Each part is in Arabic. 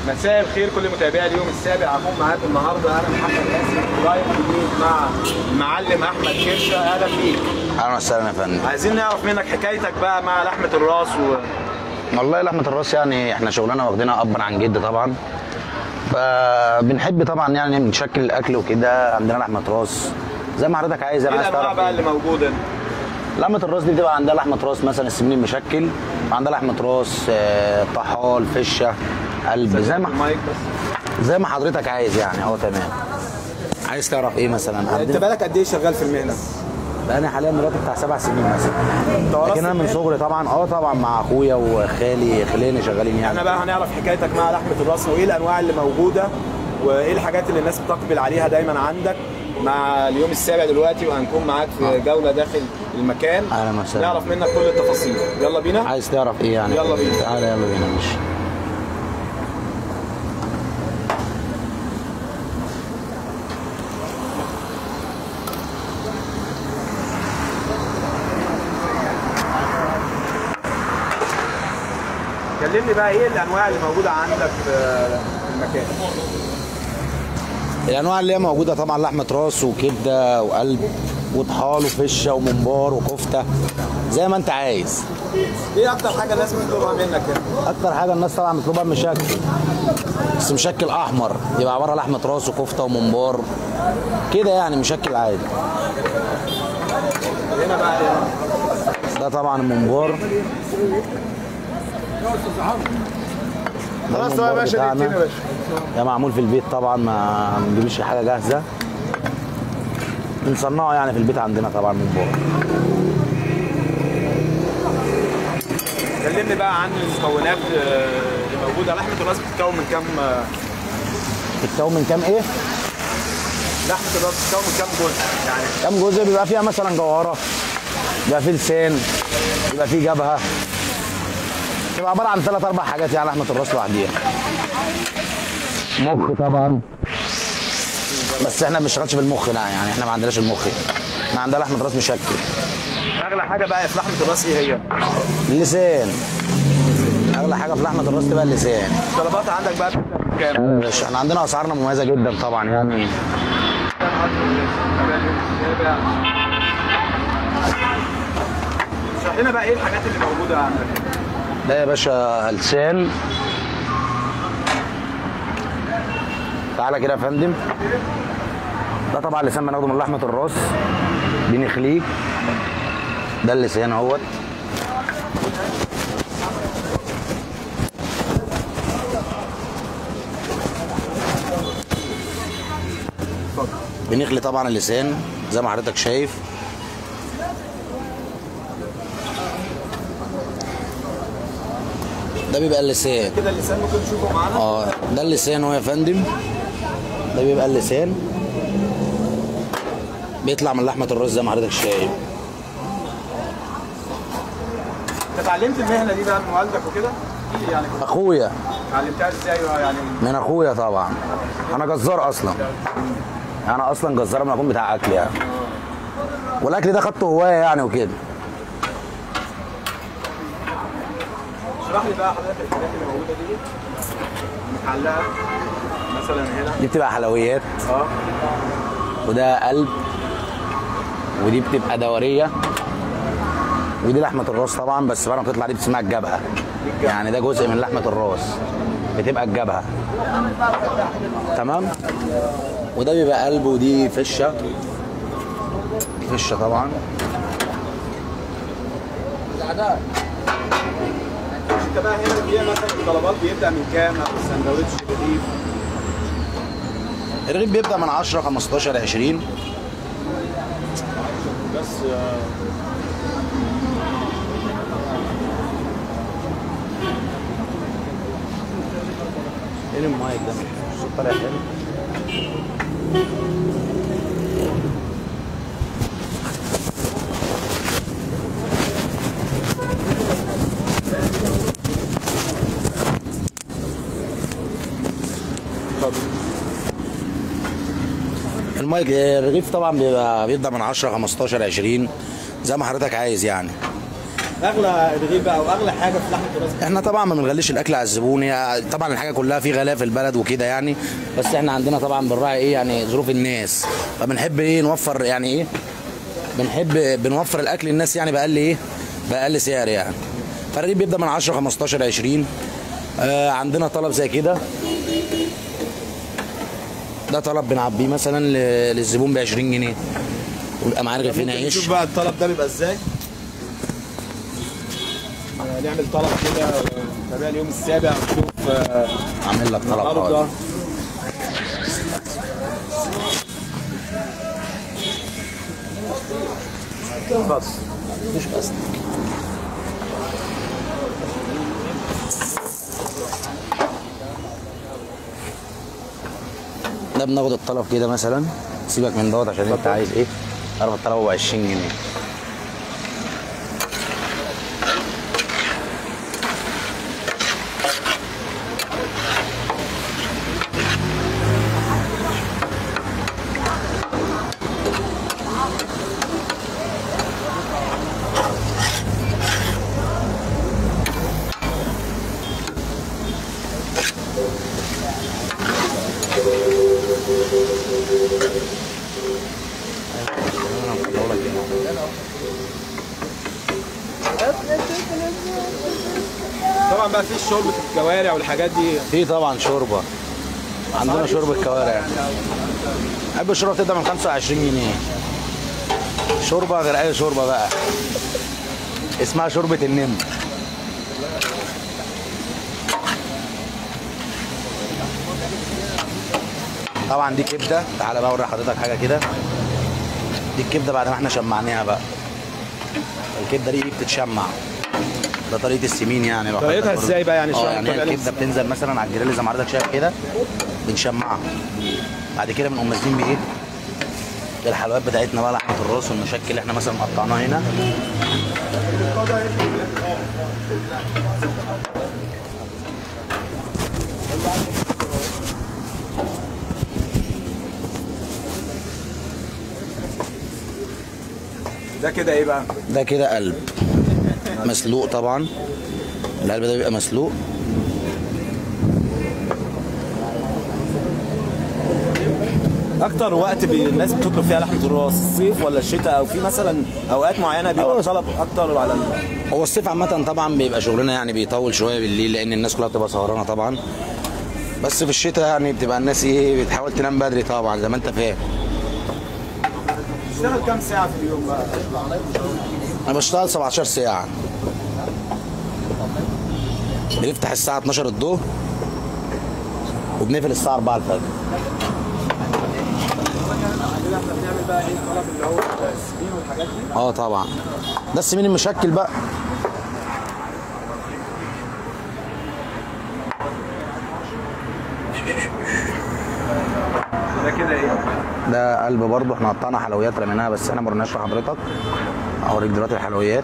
مساء الخير كل متابعي اليوم السابع. هكون معاكم النهارده انا محمد قاسم لايف جديد مع المعلم احمد كرشه. اهلا بيك. اهلا وسهلا يا فندم. عايزين نعرف منك حكايتك بقى مع لحمه الراس والله لحمه الراس يعني احنا شغلنا واخدينها ابا عن جد طبعا، فبنحب طبعا يعني نشكل الاكل وكده. عندنا لحمه راس زي ما حضرتك عايز. ايه الانواع بقى اللي موجوده؟ لحمه الراس دي بتبقى عندها لحمه راس مثلا السمين المشكل، عندها لحمه راس طحال فشه قلب زي ما حضرتك عايز يعني. تمام. عايز تعرف ايه مثلا؟ انت بالك قد ايه شغال في المهنه؟ بقالي حاليا دلوقتي بتاع 7 سنين مثلا، لكن انا من صغري طبعا طبعا مع اخويا وخالي خلينا شغالين يعني. انا بقى هنعرف حكايتك مع لحمه الراس وايه الانواع اللي موجوده وايه الحاجات اللي الناس بتقبل عليها دايما عندك مع اليوم السابع دلوقتي، وهنكون معاك في جوله داخل المكان. اهلا وسهلا. نعرف منك كل التفاصيل. يلا بينا. عايز تعرف ايه يعني؟ يلا بينا. تعالى يلا بينا. ماشي. كلمني بقى ايه الانواع اللي موجوده عندك في المكان؟ الانواع اللي هي موجوده طبعا لحمه راس وكبده وقلب وطحال وفشه وممبار وكفته زي ما انت عايز. ايه اكتر حاجه الناس بتطلبها منك يعني؟ اكتر حاجه الناس طبعا بتطلبها مشكل، بس مشكل احمر يبقى عباره لحمه راس وكفته وممبار كده يعني، مشكل عادي. هنا بقى ده طبعا الممبار. خلاص يا باشا. دي يا باشا ده معمول في البيت طبعا، ما بنجيبش حاجه جاهزه، بنصنعه يعني في البيت عندنا طبعا ممبار. كلمني بقى عن المكونات اللي موجوده. لحمه الراس بتتكون من كام؟ بتتكون من كام ايه؟ لحمه الراس بتتكون من كام جزء يعني؟ كام جزء؟ بيبقى فيها مثلا جوهره، بيبقى فيه لسان، بيبقى فيه جبهه، بتبقى عباره عن 3 4 حاجات يعني لحمه الراس لوحديها. مخ طبعا، بس احنا ما بنشتغلش في المخ، لا يعني احنا ما عندناش المخ، احنا عندنا لحمه راس مشكل. اغلى حاجه بقى في لحمه الراس ايه هي؟ اللسان. اغلى حاجه في لحمه الراس تبقى اللسان. الطلبات عندك بقى كام؟ احنا عندنا اسعارنا مميزه جدا طبعا يعني. اشرح لنا بقى ايه الحاجات اللي موجوده عندك؟ ده يا باشا لسان. تعالى كده يا فندم. ده طبعا اللسان بناخده من لحمه الراس، بنخليه. ده اللسان اهوت. بنخلي طبعا اللسان زي ما حضرتك شايف. ده بيبقى اللسان كده. اللسان ممكن نشوفه معانا؟ ده اللسان اهو يا فندم. ده بيبقى اللسان، بيطلع من لحمه الراس زي ما حضرتك شايف. انت اتعلمت المهنه دي بقى من والدك وكده؟ يعني اخويا. اتعلمتها ازاي يعني؟ من اخويا طبعا. انا جزار اصلا، انا اصلا جزار من اكون بتاع اكل يعني، والاكل ده خدته هوايه يعني وكده. اشرح لي بقى حضرتك الحاجات اللي موجوده دي متعلقه مثلا هنا. دي بتبقى حلويات. وده قلب، ودي بتبقى دوريه، ودي لحمه الراس طبعا، بس بعد ما بتطلع دي بتسمها الجبهه، يعني ده جزء من لحمه الراس بتبقى الجبهه. تمام. وده بيبقى قلب، ودي فشه طبعا. انت بقى هنا فيها مثلا الطلبات بيبدا من كام؟ السندوتش الرغيف؟ الرغيف بيبدا من 10 15 20 بس. ايه المايك ده؟ الصوت طالع حلو. المايك. الرغيف طبعا بيبدا من 10 15 20 زي ما حضرتك عايز يعني. اغلى رغيف بقى او اغلى حاجه في لحمه الراس؟ احنا طبعا ما بنغليش الاكل على الزبون، هي طبعا الحاجه كلها في غلاء في البلد وكده يعني، بس احنا عندنا طبعا بنراعي ايه يعني ظروف الناس، فبنحب ايه نوفر يعني ايه، بنوفر الاكل للناس يعني باقل سعر يعني. فالرغيف بيبدا من 10 15 20. عندنا طلب زي كده، ده طلب بنعبيه مثلا للزبون ب 20 جنيه ويبقى معاه رغيفين عيش. شوف بقى الطلب ده بيبقى ازاي. نعمل طلب كده تابع اليوم السابع نشوف. عامل لك طلب حاضر. بس مش بس ده بناخد الطلب كده مثلا، سيبك من دوت عشان انت عايز ايه، عارف الطلب ب 20 جنيه. طبعا بقى في شوربه الكوارع والحاجات دي. في طبعا شوربه، عندنا شوربه كوارع. حب الشوربه تبدا من 25 جنيه. شوربه غير اي شوربه بقى، اسمها شوربه النمر. طبعا دي كبده، تعالى بقى اوري حضرتك حاجه كده. دي الكبده بعد ما احنا شمعناها بقى، الكبده دي بتتشمع، ده طريقه السمين يعني. لو طريقتها ازاي بقى يعني؟ يعني الكبده بتنزل مثلا على الجريل زي ما حضرتك شايف كده، بنشمعها، بعد كده بنقوم نازلين بايه؟ بالحلويات بتاعتنا بقى، لحمه الراس والمشكل اللي احنا مثلا قطعناها هنا. ده كده ايه بقى؟ ده كده قلب مسلوق طبعا، القلب ده بيبقى مسلوق. اكتر وقت الناس بتطلب فيها لحمه الراس، الصيف ولا الشتاء؟ او في مثلا اوقات معينه بيبقى طلب اكتر على هو الصيف عامه طبعا بيبقى شغلنا يعني بيطول شويه بالليل، لان الناس كلها بتبقى سهرانه طبعا. بس في الشتاء يعني بتبقى الناس ايه بتحاول تنام بدري طبعا زي ما انت فاهم. بتشتغل كام ساعه في اليوم بقى؟ انا بشتغل 17 ساعه، بنفتح الساعه 12 الظهر وبنقفل الساعه 4 الفجر. كده احنا بنعمل بقى ايه الطلب اللي هو السمين والحاجات دي؟ طبعا ده السمين المشكل بقى. ده كده ايه؟ ده قلب برضه، احنا قطعنا حلويات رميناها بس احنا ما رميناش لحضرتك. اوريك دلوقتي الحلويات.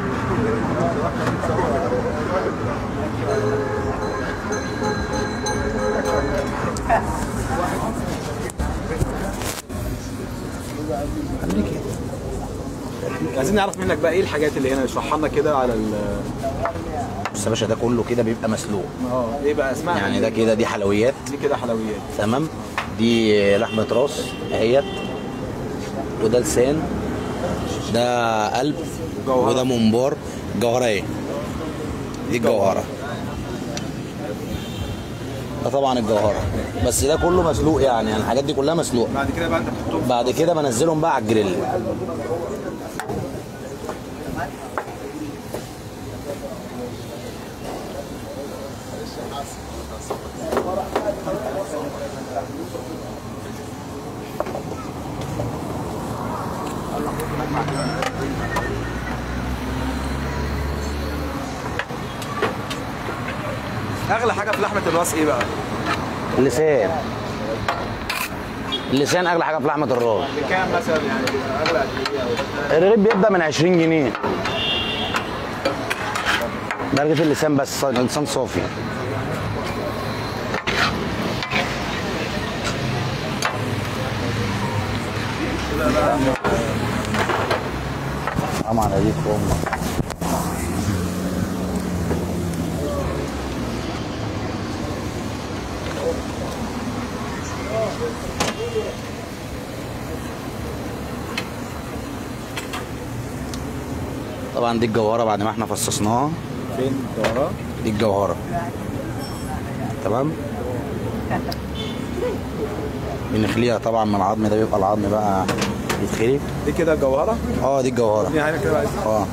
عايزين نعرف منك بقى ايه الحاجات اللي هنا، اشرحها لنا كده على بص يا باشا، ده كله كده بيبقى مسلوق. ايه بقى اسمها؟ يعني ده كده دي حلويات، دي كده حلويات تمام. دي لحمه راس اهيت، وده لسان، ده قلب، وده ممبار جوهريه. دي الجوهره، ده طبعا الجوهره، بس ده كله مسلوق يعني الحاجات دي كلها مسلوقه. بعد كده بقى انت بتحطهم، بعد كده بنزلهم بقى على الجريل. اغلى حاجه في لحمه الراس ايه بقى؟ اللسان. اللسان اغلى حاجه في لحمه الراس. بكام مثلا يعني؟ اغلى قد ايه؟ الرغيف بيبدا من 20 جنيه. ده رغيف اللسان بس، لسان صافي. طبعا اديك امك. طبعا دي الجوهره بعد ما احنا فصصناها. فين الجوهره؟ دي الجوهره. تمام. بنخليها طبعا من العظم ده، بيبقى العظم بقى يتخلي. دي كده الجوهره؟ اه دي الجوهره. دي هنا كده. اه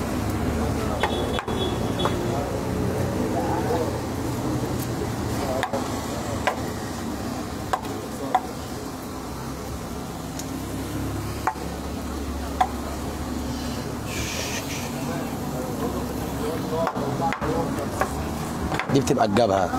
دي بتبقى الجبهه.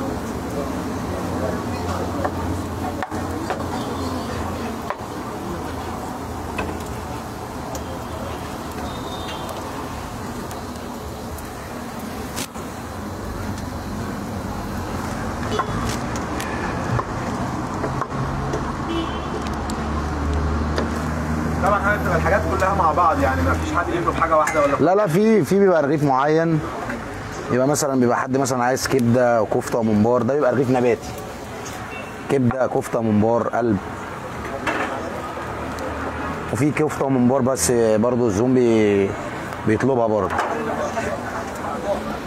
طبعا هتبقى الحاجات كلها مع بعض، يعني ما فيش حد يطلب حاجه واحده ولا؟ لا في بيبقى رغيف معين، يبقى مثلا بيبقى حد مثلا عايز كبده وكفته وممبار، ده بيبقى رغيف نباتي. كبده كفته ممبار قلب. وفي كفته وممبار بس برضو الزوم بيطلبها برضو.